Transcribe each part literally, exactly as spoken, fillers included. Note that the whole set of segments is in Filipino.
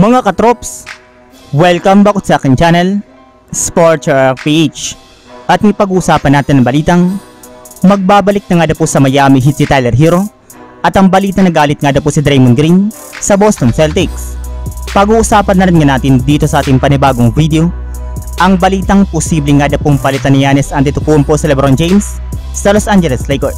Mga katrops, welcome back sa aking channel, Sports R P H. At may pag-uusapan natin ng balitang magbabalik na nga daw po sa Miami Heat si Tyler Herro at ang balita na galit nga daw po si Draymond Green sa Boston Celtics. Pag-uusapan na rin nga natin dito sa ating panibagong video ang balitang posibleng nga daw pong palitan ni Giannis Antetokounmpo sa LeBron James sa Los Angeles Lakers.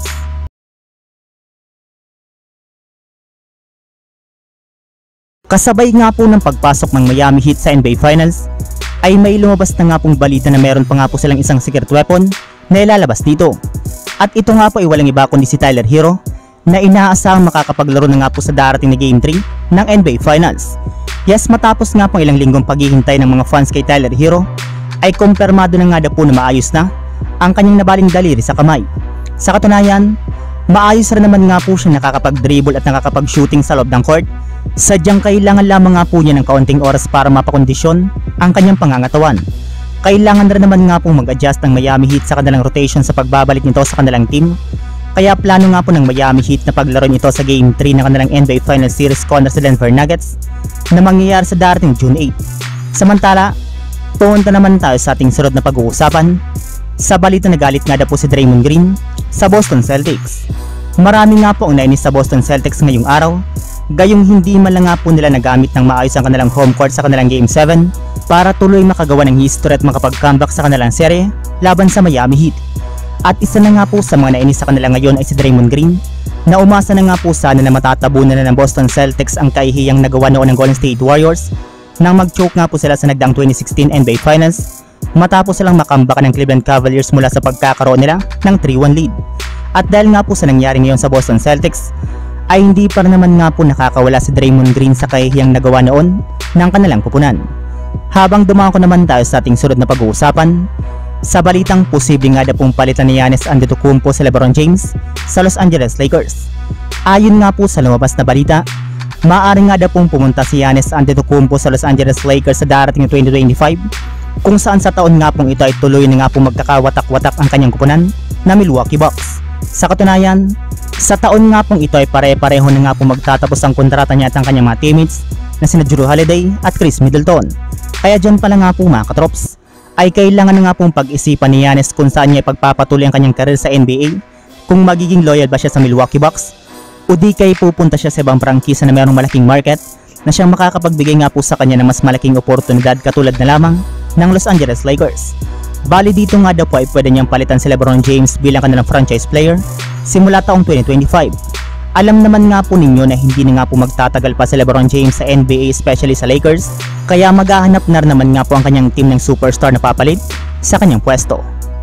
Kasabay nga po ng pagpasok ng Miami Heat sa N B A Finals ay may lumabas na nga pong balita na meron pa nga po silang isang secret weapon na ilalabas dito. At ito nga po ay walang iba kundi si Tyler Herro na inaasahang makakapaglaro na nga po sa darating na Game three ng N B A Finals. Yes, matapos nga pong ilang linggong paghihintay ng mga fans kay Tyler Herro ay kumpirmado na nga daw po na maayos na ang kanyang nabaling daliri sa kamay. Sa katunayan, maayos rin naman nga po siya nakakapag-dribble at nakakapag-shooting sa loob ng court. Sadyang kailangan lamang nga po niya ng kaunting oras para mapakondisyon ang kanyang pangangatawan. Kailangan rin naman nga pong mag-adjust ng Miami Heat sa kanilang rotation sa pagbabalik nito sa kanilang team. Kaya plano nga po ng Miami Heat na paglaruin ito sa Game three ng kanilang N B A Finals Series kontra sa Denver Nuggets na mangyayari sa darating June eighth. Samantala, punta naman tayo sa ating sunod na pag-uusapan sa balita na galit nga daw po si Draymond Green sa Boston Celtics. Marami nga po ang nainis sa Boston Celtics ngayong araw, gayong hindi man lang nga po nila nagamit ng maayos ang kanilang home court sa kanilang Game seven para tuloy makagawa ng history at makapag-comeback sa kanilang serye laban sa Miami Heat. At isa na nga po sa mga nainis sa kanila ngayon ay si Draymond Green na umasa na nga po sana na matatabunan na ng Boston Celtics ang kahihiyang nagawa noon ng Golden State Warriors nang mag-choke nga po sila sa nagdaang twenty sixteen N B A Finals matapos silang makambakan ng Cleveland Cavaliers mula sa pagkakaroon nila ng three one lead. At dahil nga po sa nangyari ngayon sa Boston Celtics ay hindi pa naman nga po nakakawala si Draymond Green sa kahihiyang nagawa noon ng kanilang pupunan. Habang dumako naman tayo sa ating sunod na pag-uusapan sa balitang posible nga daw pong palitan ni Giannis Antetokounmpo sa LeBron James sa Los Angeles Lakers. Ayon nga po sa lumabas na balita, maaari nga daw pong pumunta si Giannis Antetokounmpo sa Los Angeles Lakers sa darating na twenty twenty-five, kung saan sa taon nga pong ito ay tuloy na nga pong magkakawatak-watak ang kanyang kupunan na Milwaukee Bucks. Sa katunayan, sa taon nga pong ito ay pare-pareho na nga pong magtatapos ang kontrata niya at ang kanyang mga teammates na sina Jrue Holiday at Chris Middleton. Kaya dyan pala nga po mga katrops, ay kailangan na nga pong pag-isipan ni Giannis kung saan niya ipagpapatuloy ang kanyang karir sa N B A, kung magiging loyal ba siya sa Milwaukee Bucks o di kay pupunta siya sa ibang prangkisa na mayroong malaking market na siyang makakapagbigay nga po sa kanya ng mas malaking oportunidad katulad na lamang ng Los Angeles Lakers. Bali dito nga daw po ay pwede niyang palitan si LeBron James bilang kanilang franchise player simula taong twenty twenty-five. Alam naman nga po ninyo na hindi na nga po magtatagal pa si LeBron James sa N B A, especially sa Lakers, kaya maghahanap na naman nga po ang kanyang team ng superstar na papalit sa kanyang pwesto.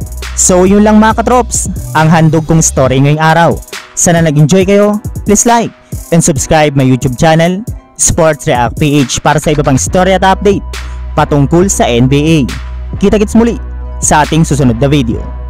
So yun lang mga katrops, ang handog kong story ngayong araw. Sana nag-enjoy kayo, please like and subscribe my YouTube channel, Sports R P H, para sa iba pang story at update patungkol sa N B A. Kita-kits muli sa ating susunod na video.